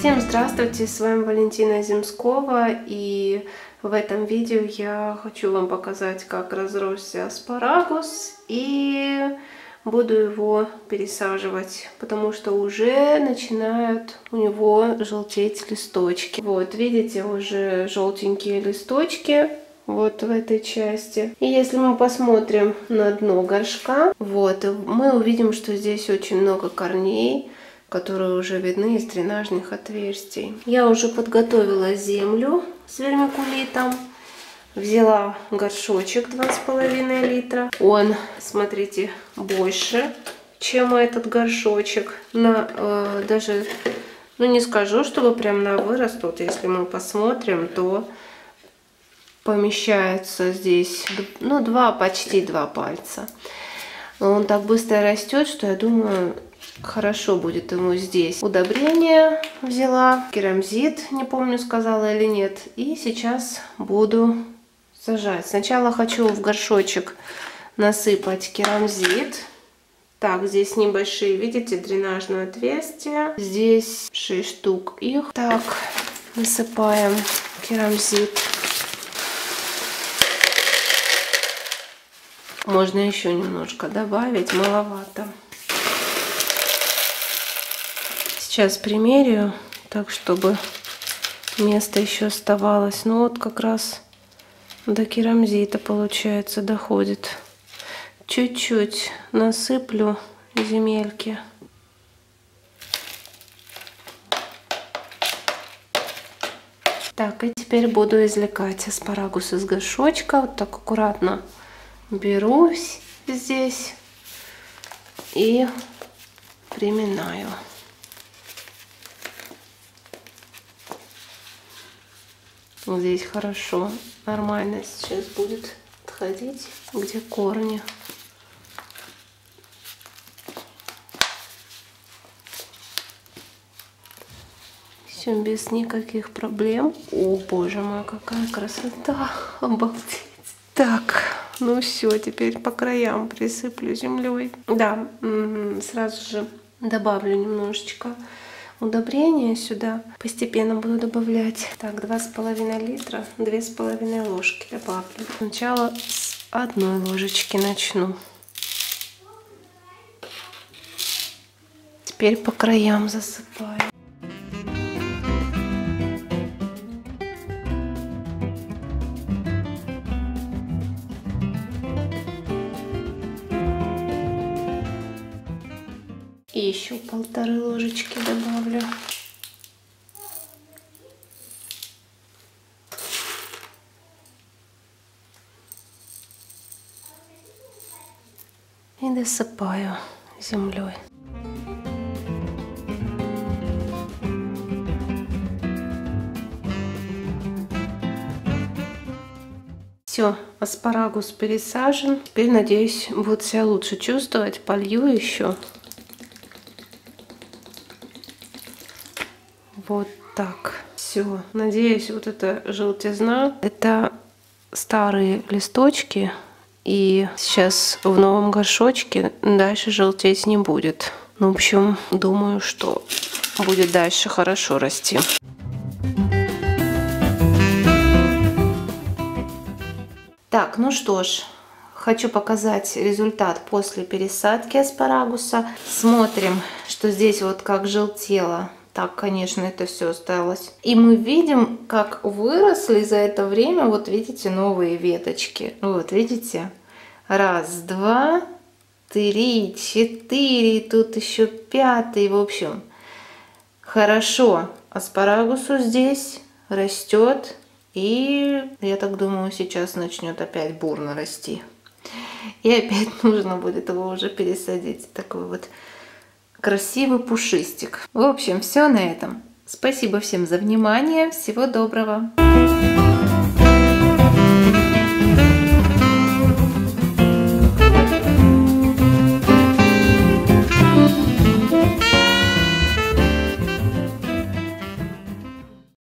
Всем здравствуйте, с вами Валентина Земскова, и в этом видео я хочу вам показать, как разросся аспарагус, и буду его пересаживать, потому что уже начинают у него желтеть листочки. Вот, видите, уже желтенькие листочки. Вот в этой части. И если мы посмотрим на дно горшка, вот, мы увидим, что здесь очень много корней, которые уже видны из дренажных отверстий. Я уже подготовила землю с вермикулитом. Взяла горшочек 2,5 литра. Он, смотрите, больше, чем этот горшочек. Даже, не скажу, чтобы прям на вырост. Вот если мы посмотрим, то помещается здесь, почти 2 пальца. Он так быстро растет, что я думаю, хорошо будет ему здесь. Удобрение взяла, керамзит, не помню, сказала или нет. И сейчас буду сажать. Сначала хочу в горшочек насыпать керамзит. Так, здесь небольшие, видите, дренажные отверстия. Здесь 6 штук их. Так, насыпаем керамзит. Можно еще немножко добавить, маловато. Сейчас примерю, так чтобы место еще оставалось. Ну вот как раз до керамзита, получается, доходит. Чуть-чуть насыплю земельки. Так, и теперь буду извлекать аспарагус из горшочка. Вот так аккуратно беру здесь и приминаю. Здесь хорошо, нормально сейчас будет отходить, где корни. Все без никаких проблем. О, боже мой, какая красота! Обалдеть! Так, ну все, теперь по краям присыплю землей. Да, сразу же добавлю немножечко удобрения сюда. Постепенно буду добавлять. Так, 2,5 литра, 2,5 ложки добавлю. Сначала с 1 ложечки начну. Теперь по краям засыпаю. И еще 1,5 ложечки добавлю. И досыпаю землей. Все, аспарагус пересажен. Теперь, надеюсь, будет себя лучше чувствовать. Полью еще. Вот так. Все. Надеюсь, вот эта желтизна, это старые листочки. И сейчас в новом горшочке дальше желтеть не будет. Ну, в общем, думаю, что будет дальше хорошо расти. Так, ну что ж, хочу показать результат после пересадки аспарагуса. Смотрим, что здесь вот как желтело. Так, конечно, это все осталось. И мы видим, как выросли за это время, вот видите, новые веточки. Вот, видите? 1, 2, 3, 4, тут еще 5. В общем, хорошо аспарагусу здесь растет. И я так думаю, сейчас начнет опять бурно расти. И опять нужно будет его уже пересадить. Такой вот красивый пушистик. В общем, все на этом. Спасибо всем за внимание. Всего доброго.